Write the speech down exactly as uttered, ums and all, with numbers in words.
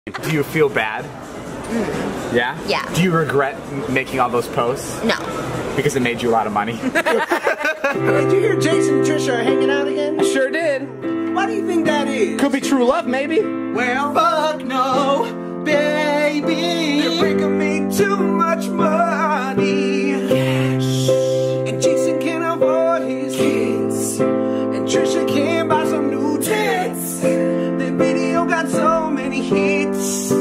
Do you feel bad? Mm. Yeah? Yeah. Do you regret making all those posts? No. Because it made you a lot of money? Did you hear Jason and Trisha are hanging out again? I sure did. Why do you think that is? Could be true love, maybe. Well, fuck no, baby. They're bringing me too much money. Cash. And Jason can't afford his kids. And Trisha can't buy some new tits. The video got so many hits.